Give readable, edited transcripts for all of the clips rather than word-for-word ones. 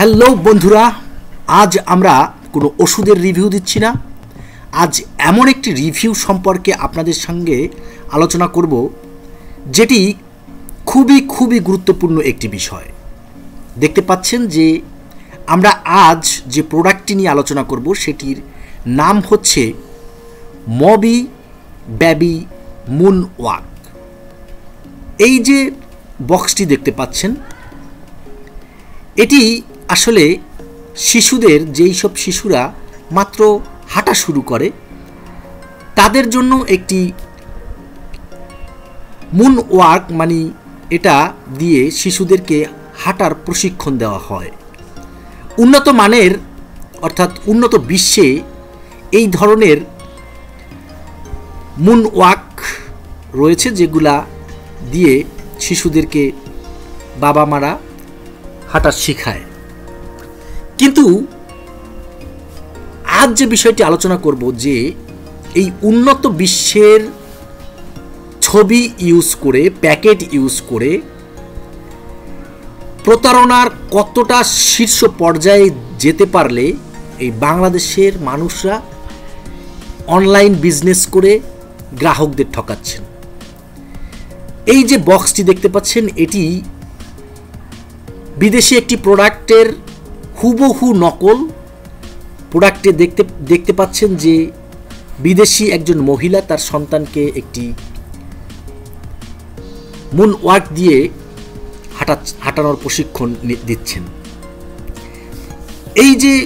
Hello বন্ধুরা, আজ আমরা কোনো ওষুধের রিভিউ দিচ্ছি না। আজ এমন একটি রিভিউ সম্পর্কে আপনাদের সঙ্গে আলোচনা করব যেটি খুবই গুরুত্বপূর্ণ একটি বিষয়। দেখতে পাচ্ছেন যে আমরা আজ যে প্রোডাক্টটি নিয়ে আলোচনা করব সেটির নাম হচ্ছে মবি বেবি মুন ওয়াক। এই যে বক্সটি দেখতে পাচ্ছেন, এটি আসলে শিশুদের, যেই সব শিশুরা মাত্র হাঁটা শুরু করে তাদের জন্য একটি মুন ওয়াক, মানে এটা দিয়ে শিশুদেরকে হাঁটার প্রশিক্ষণ দেওয়া হয়। উন্নত মানের অর্থাৎ উন্নত বিশ্বে এই ধরনের মুন ওয়াক রয়েছে যেগুলা দিয়ে শিশুদেরকে বাবা মারা হাঁটা শেখায়। কিন্তু আজ যে বিষয়টি আলোচনা করব যে এই উন্নত বিশ্বের ছবি ইউজ করে, প্যাকেট ইউজ করে প্রতারণার কতটা শীর্ষ পর্যায়ে যেতে পারলে এই বাংলাদেশের মানুষরা অনলাইন বিজনেস করে গ্রাহকদের ঠকাচ্ছেন। এই যে বক্সটি দেখতে পাচ্ছেন, এটি বিদেশি একটি প্রোডাক্টের হুবহু নকল। প্রোডাক্টে দেখতে পাচ্ছেন যে বিদেশি একজন মহিলা তার সন্তানকে একটি মুন ওয়াক দিয়ে হাঁটানোর প্রশিক্ষণ দিচ্ছেন। এই যে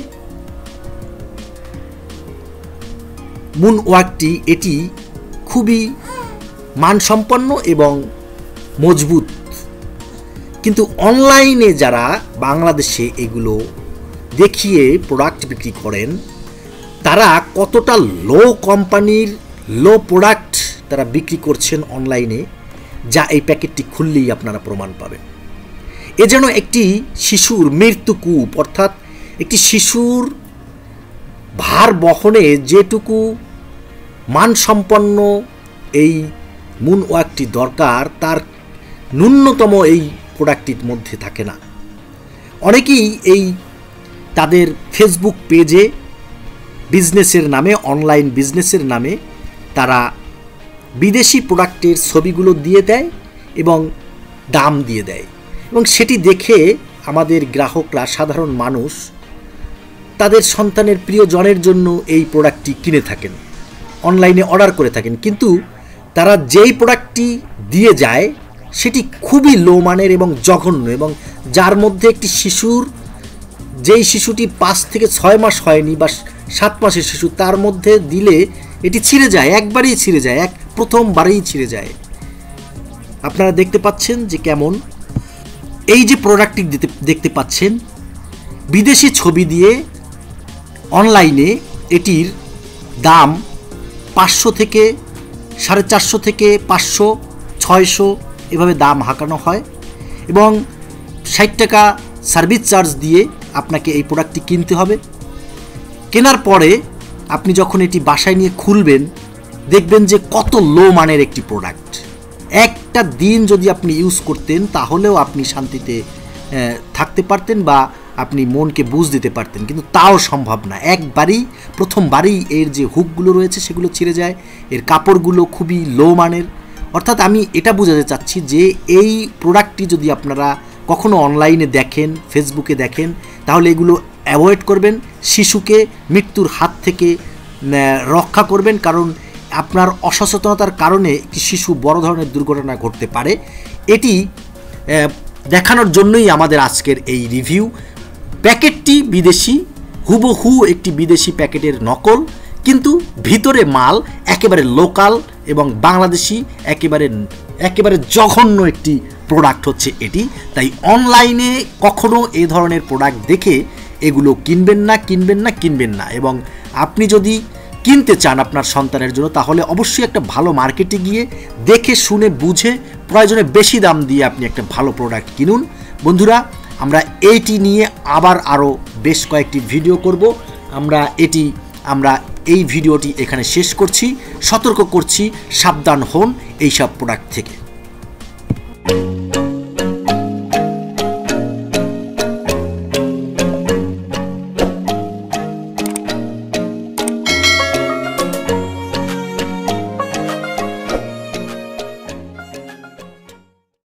মুন ওয়াকটি, এটি খুবই মানসম্পন্ন এবং মজবুত। কিন্তু অনলাইনে যারা বাংলাদেশে এগুলো দেখিয়ে প্রোডাক্ট বিক্রি করেন, তারা কতটা লো কোম্পানির লো প্রোডাক্ট তারা বিক্রি করছেন অনলাইনে, যা এই প্যাকেটটি খুললেই আপনারা প্রমাণ পাবেন। এ যেন একটি শিশুর মৃত্যুকূপ, অর্থাৎ একটি শিশুর ভার বহনে যেটুকু মানসম্পন্ন এই মুন ওয়াকটি দরকার, তার ন্যূনতম এই প্রোডাক্টটির মধ্যে থাকে না। অনেকেই এই তাদের ফেসবুক পেজে বিজনেসের নামে, অনলাইন বিজনেসের নামে তারা বিদেশি প্রোডাক্টের ছবিগুলো দিয়ে দেয় এবং দাম দিয়ে দেয়, এবং সেটি দেখে আমাদের গ্রাহকরা, সাধারণ মানুষ তাদের সন্তানের প্রিয়জনের জন্য এই প্রোডাক্টটি কিনে থাকেন, অনলাইনে অর্ডার করে থাকেন। কিন্তু তারা যেই প্রোডাক্টটি দিয়ে যায় সেটি খুবই লো মানের এবং জঘন্য, এবং যার মধ্যে একটি শিশুর, যেই শিশুটি 5 থেকে 6 মাস হয়নি বা 7 মাসের শিশু, তার মধ্যে দিলে এটি ছিঁড়ে যায়, একবারেই ছিঁড়ে যায়, প্রথমবারেই ছিঁড়ে যায়। আপনারা দেখতে পাচ্ছেন যে কেমন এই যে প্রোডাক্টটি দেখতে পাচ্ছেন, বিদেশি ছবি দিয়ে অনলাইনে এটির দাম 500 থেকে 450 থেকে 500, 600 এভাবে দাম হাঁকানো হয়, এবং 60 টাকা সার্ভিস চার্জ দিয়ে আপনাকে এই প্রোডাক্টটি কিনতে হবে। কেনার পরে আপনি যখন এটি বাসায় নিয়ে খুলবেন, দেখবেন যে কত লো মানের একটি প্রোডাক্ট। একটা দিন যদি আপনি ইউজ করতেন তাহলেও আপনি শান্তিতে থাকতে পারতেন বা আপনি মনকে বুঝ দিতে পারতেন, কিন্তু তাও সম্ভব না। প্রথমবারই এর যে হুকগুলো রয়েছে সেগুলো ছিঁড়ে যায়, এর কাপড়গুলো খুবই লো মানের। অর্থাৎ আমি এটা বোঝাতে চাচ্ছি যে এই প্রোডাক্টটি যদি আপনারা কখনো অনলাইনে দেখেন, ফেসবুকে দেখেন, তাহলে এগুলো অ্যাভয়েড করবেন। শিশুকে মৃত্যুর হাত থেকে রক্ষা করবেন, কারণ আপনার অসচেতনতার কারণে একটি শিশু বড় ধরনের দুর্ঘটনা ঘটতে পারে। এটি দেখানোর জন্যই আমাদের আজকের এই রিভিউ। প্যাকেটটি বিদেশি, হুবহু একটি বিদেশি প্যাকেটের নকল, কিন্তু ভিতরে মাল একেবারে লোকাল এবং বাংলাদেশি, একেবারে জঘন্য একটি প্রোডাক্ট হচ্ছে এটি। তাই অনলাইনে কখনো এ ধরনের প্রোডাক্ট দেখে এগুলো কিনবেন না। এবং আপনি যদি কিনতে চান আপনার সন্তানের জন্য, তাহলে অবশ্যই একটা ভালো মার্কেটে গিয়ে দেখে শুনে বুঝে প্রয়োজনে বেশি দাম দিয়ে আপনি একটা ভালো প্রোডাক্ট কিনুন। বন্ধুরা, আমরা এইটি নিয়ে আবার আরও বেশ কয়েকটি ভিডিও করব। আমরা এই ভিডিওটি এখানে শেষ করছি। সতর্ক করছি, সাবধান হন এইসব প্রোডাক্ট থেকে।